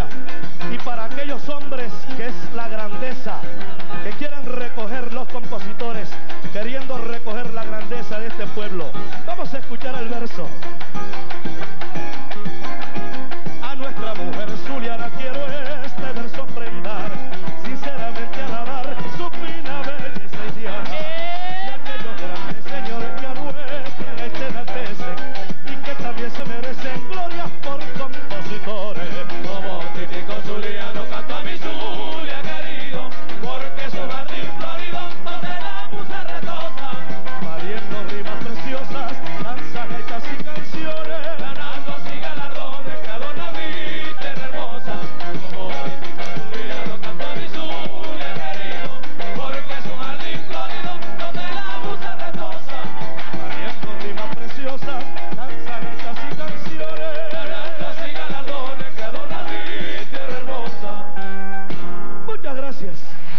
Zulia y para aquellos hombres que es la grandeza, que quieran recoger los compositores, queriendo recoger la grandeza de este pueblo. Vamos a escuchar el verso. A nuestra mujer zuliana quiero este verso brindar, sinceramente alabar su fina belleza y diana, y aquellos grandes señores que a nuestra este enaltecen y que también se merecen glorias por compositores. Como típico zuliano canto a mi Zulia querido, porque su jardín florido donde la musa retosa, Pariendo rimas preciosas, danzas, gaitas y canciones, ganando así galardones que adornan mi tierra hermosa. Como típico zuliano canto a mi Zulia querido, porque su jardín florido donde la musa retosa, pariendo rimas preciosas, danzas, gaitas y canciones. ganando así galardones que adornan mi tierra hermosa. Muchas gracias.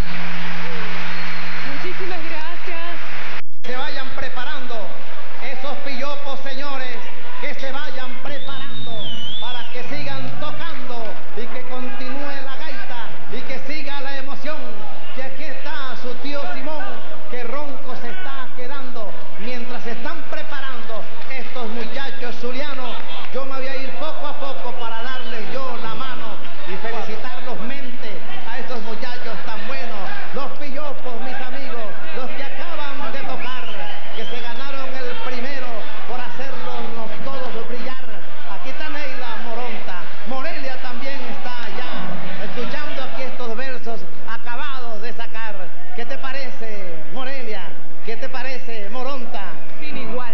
Muchísimas gracias. Se vayan preparando esos pillopos, señores, que se vayan preparando para que sigan tocando y que continúe la gaita y que siga la emoción, que aquí está su tío Simón, que ronco se está quedando mientras se están preparando estos muchachos zulianos. Yo me voy a ir poco a poco para darles yo la mano y felicitarlos mente a estos muchachos tan buenos, los pillopos, mis amigos, los que acaban de tocar, que se ganaron el primero por hacerlos todos brillar. Aquí está Neila Moronta, Morelia también está allá, escuchando aquí estos versos acabados de sacar. ¿Qué te parece, Morelia? ¿Qué te parece, Moronta? Sin igual.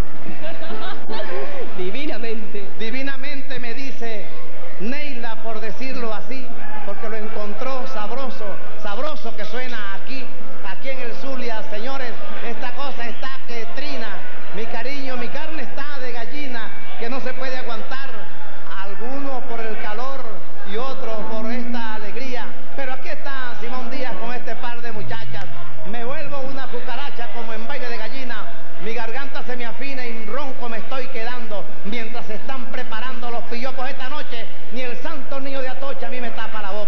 Divinamente. Divinamente me dice Neila, por decirlo así, porque lo encontró sabroso, sabroso que suena aquí en el Zulia, señores. Esta cosa está que trina, mi cariño, mi carne está de gallina, que no se puede aguantar, alguno por el calor y otro por esta alegría. Pero aquí está Simón Díaz con este par de muchachas. Me vuelvo una cucaracha como en baile de gallina, mi garganta se me afina y ronco me estoy quedando mientras se están preparando los pillopos esta noche. Ni el santo niño de Atocha a mí me tapa la boca.